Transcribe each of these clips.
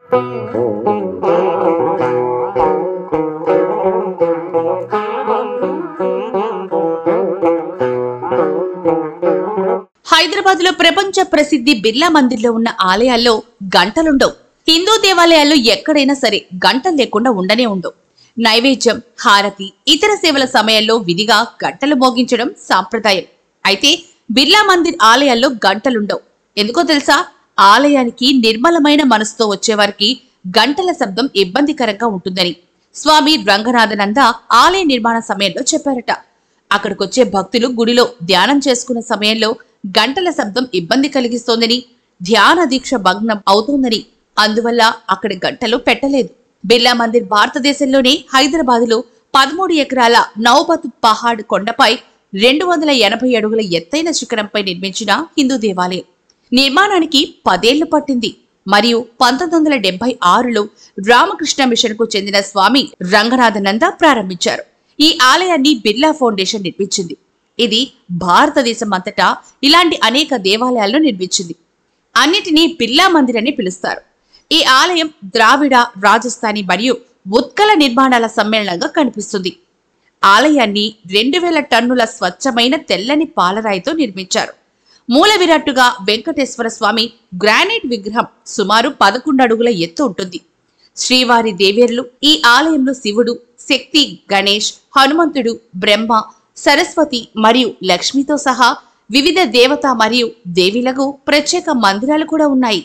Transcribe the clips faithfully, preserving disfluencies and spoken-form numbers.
హైదరాబాద్ లో ప్రపంచ ప్రసిద్ధి బిర్లా మందిర్లో ఉన్న ఆలయాల్లో గంటలుండవు. హిందూ దేవాలయాల్లో ఎక్కడైనా సరే గంటలు లేకుండా ఉండనే ఉండవు. నైవేద్యం, హారతి, ఇతర సేవల సమయంలో విధిగా గంటలు మోగించడం సాంప్రదాయం. అయితే బిర్లా మందిర్ ఆలయాల్లో గంటలుండవు. ఎందుకో తెలుసా? ఆలయానికి నిర్మలమైన మనసుతో వచ్చేవారికి గంటల శబ్దం ఇబ్బందికరంగా ఉంటుందని స్వామి రంగనాథనంద ఆలయ నిర్మాణ సమయంలో చెప్పారట. అక్కడికొచ్చే భక్తులు గుడిలో ధ్యానం చేసుకున్న సమయంలో గంటల శబ్దం ఇబ్బంది కలిగిస్తోందని, ధ్యాన దీక్ష భగ్నం అవుతోందని అందువల్ల అక్కడ గంటలు పెట్టలేదు. బిర్లా మందిర్ భారతదేశంలోనే హైదరాబాదులో పదమూడు ఎకరాల నౌబత్ పహాడ్ కొండపై రెండు వందల ఎనభై అడుగుల ఎత్తైన శిఖరంపై నిర్మించిన హిందూ దేవాలయం. నిర్మాణానికి పదేళ్లు పట్టింది మరియు పంతొమ్మిది వందల డెబ్బై ఆరులో రామకృష్ణ మిషన్ కు చెందిన స్వామి రంగనాథనంద ప్రారంభించారు. ఈ ఆలయాన్ని బిర్లా ఫౌండేషన్ నిర్మించింది. ఇది భారతదేశం అంతటా ఇలాంటి అనేక దేవాలయాలను నిర్మించింది. అన్నిటినీ బిర్లా మందిర్ అని పిలుస్తారు. ఈ ఆలయం ద్రావిడ, రాజస్థానీ మరియు ఉత్కల నిర్మాణాల సమ్మేళనంగా కనిపిస్తుంది. ఆలయాన్ని రెండు వేల టన్నుల స్వచ్ఛమైన తెల్లని పాలరాయితో నిర్మించారు. మూల విరాట్టుగా వెంకటేశ్వర స్వామి గ్రానైట్ విగ్రహం సుమారు పదకొండు అడుగుల ఎత్తు ఉంటుంది. శ్రీవారి దేవేర్లు ఈ ఆలయంలో శివుడు, శక్తి, గణేష్, హనుమంతుడు, బ్రహ్మ, సరస్వతి మరియు లక్ష్మితో సహా వివిధ దేవత మరియు దేవీలకు ప్రత్యేక మందిరాలు కూడా ఉన్నాయి.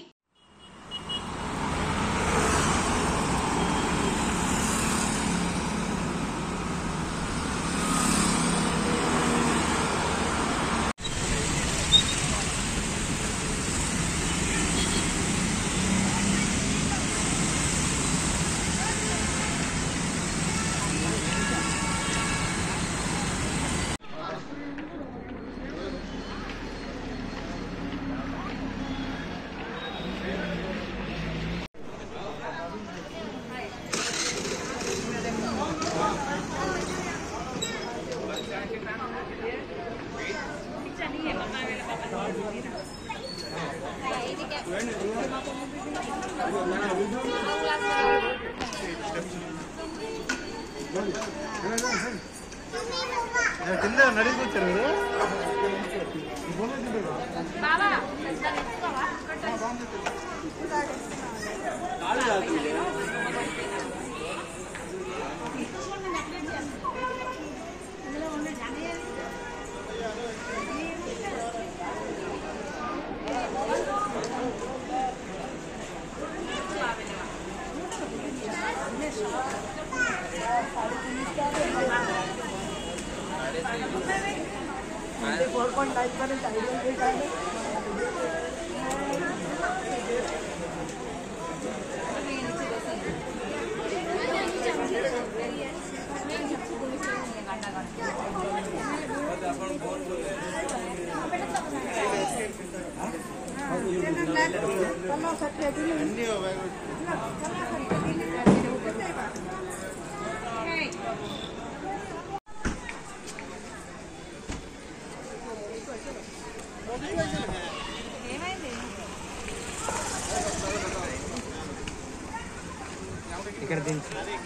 ఇక్కడ దించు.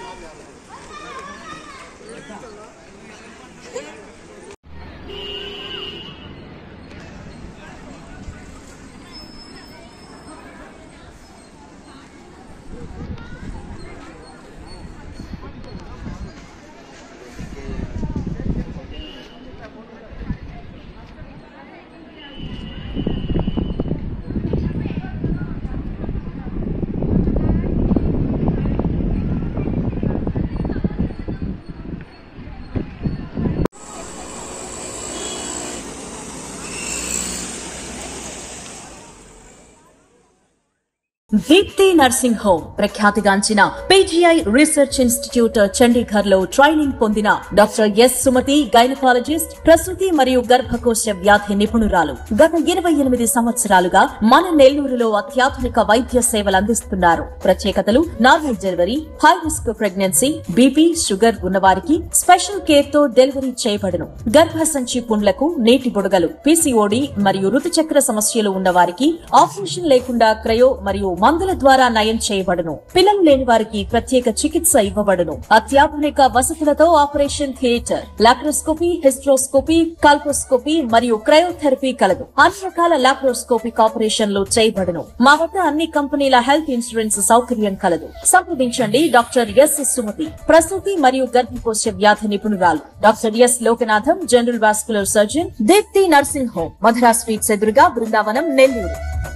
దీప్తి నర్సింగ్ హోమ్ ప్రఖ్యాతిగాంచిన పీజీఐ రీసెర్చ్ ఇన్స్టిట్యూట్ చండీగఢ్ లో ట్రైనింగ్ పొందిన డాక్టర్ ఎస్ సుమతి గైనకాలజిస్ట్, ప్రసూతి మరియు గర్భకోశ వ్యాధి నిపుణురాలు. గత ఇరవై ఎనిమిది సంవత్సరాలుగా మన నెల్లూరులో అత్యాధునిక వైద్య సేవలు అందిస్తున్నారు. ప్రత్యేకతలు: normal delivery, high risk pregnancy, BP, sugar ఉన్నవారికి స్పెషల్ కేర్ తో డెలివరీ చేయబడును. గర్భసంచి పుండ్లకు, నీటి బుడగలు, పీసీఓడి మరియు ఋతుచక్ర సమస్యలు ఉన్నవారికి ఆపరేషన్ లేకుండా క్రయో మరియు మందులు మందుల ద్వారా నయం చేయబడును. పిల్లలు లేని వారికి ప్రత్యేక చికిత్స ఇవ్వబడును. అత్యాధునిక వసతులతో operation theatre, laparoscopy, hysteroscopy, colposcopy మరియు క్రయోథెరపీ కలదు. అన్ని రకాల లాప్రోస్కోపిక్ ఆపరేషన్లు చేయబడును. మా వద్ద అన్ని కంపెనీల హెల్త్ ఇన్సూరెన్స్ సౌకర్యం కలదు. సంప్రదించండి డాక్టర్ ఎస్ సుమతి, ప్రసూతి మరియు గర్భకోశ వ్యాధి నిపుణురాలు. Doctor S Lokanatham, general vascular surgeon, Deepti nursing home, Madhura sweets ఎదురుగా, బృందావనం, నెల్లూరు.